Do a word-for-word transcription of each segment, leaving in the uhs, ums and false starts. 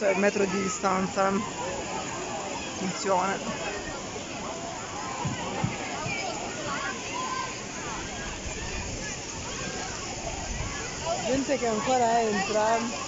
autobus e metro di distanza. Funziona. Gente che ancora entra.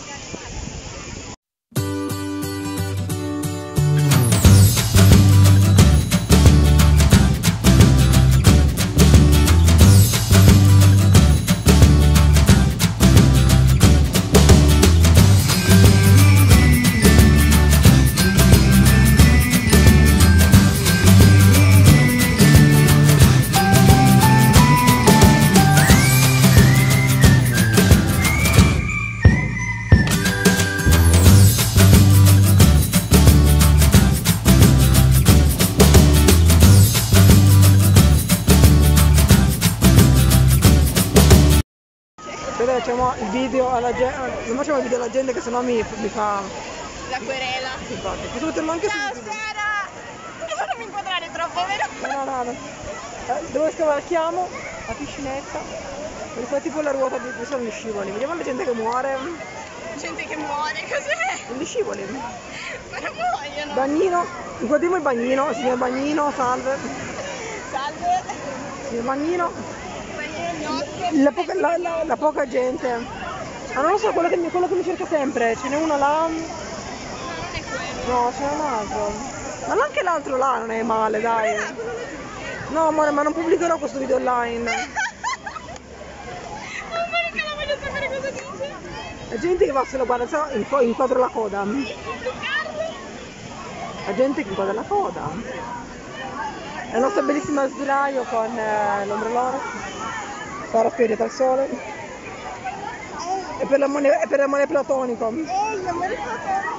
Facciamo il video alla gente, non facciamo il video alla gente che sennò mi, mi fa la querela. Infatti, posso metterlo anche Ciao su Sara! Non mi inquadrare troppo, vero? No, no, no. Eh, dove scavalchiamo? La piscinetta. E poi tipo la ruota di qui sono gli scivoli. Vediamo la gente che muore. Gente che muore, cos'è? Gli scivoli. Ma non muoiono. Bagnino. Inquadriamo il bagnino, signor Bagnino, salve. Salve. Signor Bagnino. La poca, la, la, la poca gente. Ah, non lo so, quello che, mi, quello che mi cerca sempre. Ce n'è uno là. No, non è quello. No, ce n'è un altro. Ma anche l'altro là non è male, dai. No, amore, ma non pubblicherò questo video online. Amore, che la voglio sapere cosa dice. La gente che va se lo guarda, se no inquadro la coda. La gente che inquadra la coda. La nostra bellissima sdraio con eh, l'ombrellone. Sara spiegata al sole. E per l'amore platonico. Ehi, l'amore platonico.